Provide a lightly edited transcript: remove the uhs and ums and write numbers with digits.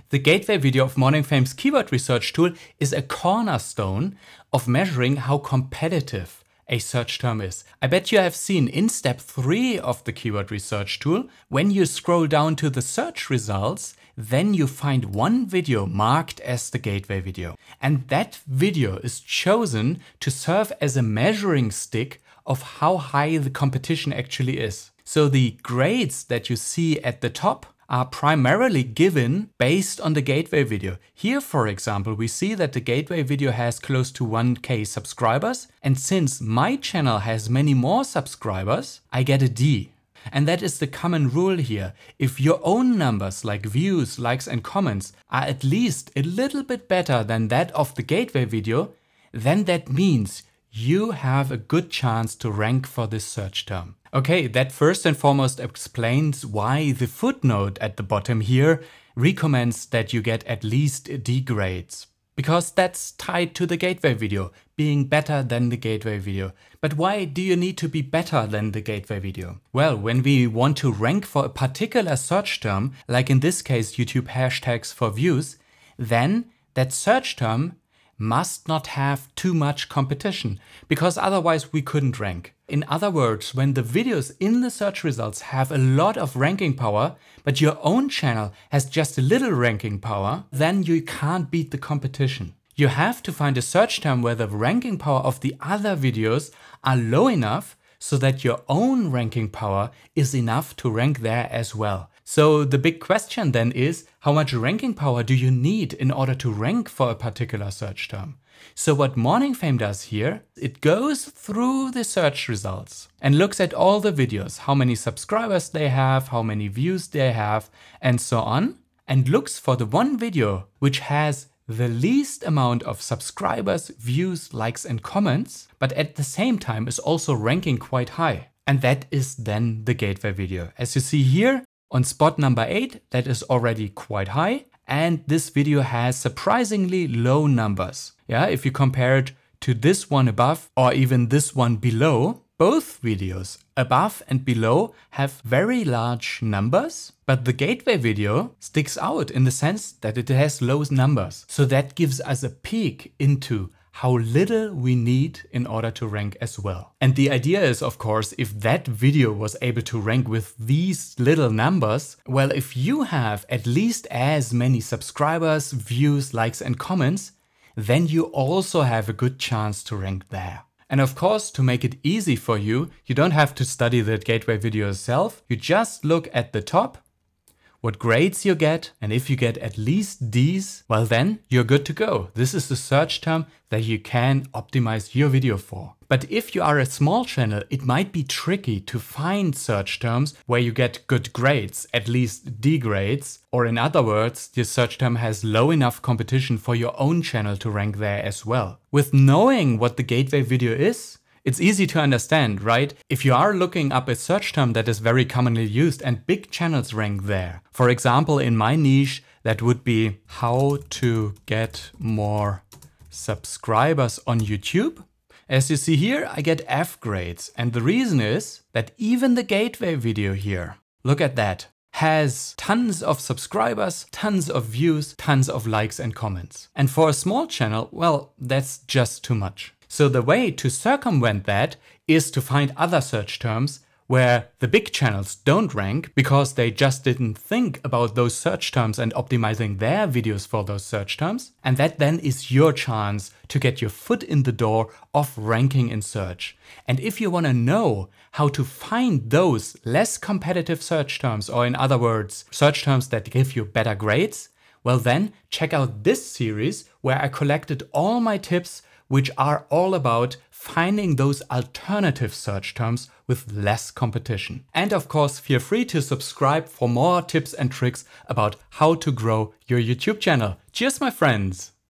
The gateway video of Morningfame's keyword research tool is a cornerstone of measuring how competitive a search term is. I bet you have seen in step 3 of the keyword research tool, when you scroll down to the search results, then you find one video marked as the gateway video. And that video is chosen to serve as a measuring stick of how high the competition actually is. So the grades that you see at the top are primarily given based on the gateway video. Here, for example, we see that the gateway video has close to 1K subscribers. And since my channel has many more subscribers, I get a D. And that is the common rule here. If your own numbers like views, likes and comments are at least a little bit better than that of the gateway video, then that means you have a good chance to rank for this search term. Okay, that first and foremost explains why the footnote at the bottom here recommends that you get at least D grades. Because that's tied to the gateway video, being better than the gateway video. But why do you need to be better than the gateway video? Well, when we want to rank for a particular search term, like in this case YouTube hashtags for views, then that search term must not have too much competition, because otherwise we couldn't rank. In other words, when the videos in the search results have a lot of ranking power, but your own channel has just a little ranking power, then you can't beat the competition. You have to find a search term where the ranking power of the other videos are low enough so that your own ranking power is enough to rank there as well. So the big question then is, how much ranking power do you need in order to rank for a particular search term? So what Morningfame does here, it goes through the search results and looks at all the videos, how many subscribers they have, how many views they have, and so on, and looks for the one video which has the least amount of subscribers, views, likes and comments, but at the same time is also ranking quite high. And that is then the gateway video. As you see here, on spot number 8, that is already quite high, and this video has surprisingly low numbers. Yeah, if you compare it to this one above or even this one below, both videos above and below have very large numbers, but the gateway video sticks out in the sense that it has low numbers. So that gives us a peek into how little we need in order to rank as well. And the idea is, of course, if that video was able to rank with these little numbers, well, if you have at least as many subscribers, views, likes and comments, then you also have a good chance to rank there. And of course, to make it easy for you, you don't have to study the gateway video yourself. You just look at the top, what grades you get, and if you get at least Ds, well then you're good to go. This is the search term that you can optimize your video for. But if you are a small channel, it might be tricky to find search terms where you get good grades, at least D grades, or in other words, your search term has low enough competition for your own channel to rank there as well. With knowing what the gateway video is, it's easy to understand, right? If you are looking up a search term that is very commonly used and big channels rank there. For example, in my niche, that would be how to get more subscribers on YouTube. As you see here, I get F grades. And the reason is that even the gateway video here, look at that, has tons of subscribers, tons of views, tons of likes and comments. And for a small channel, well, that's just too much. So the way to circumvent that is to find other search terms where the big channels don't rank because they just didn't think about those search terms and optimizing their videos for those search terms. And that then is your chance to get your foot in the door of ranking in search. And if you want to know how to find those less competitive search terms, or in other words, search terms that give you better grades, well then check out this series where I collected all my tips which are all about finding those alternative search terms with less competition. And of course, feel free to subscribe for more tips and tricks about how to grow your YouTube channel. Cheers, my friends!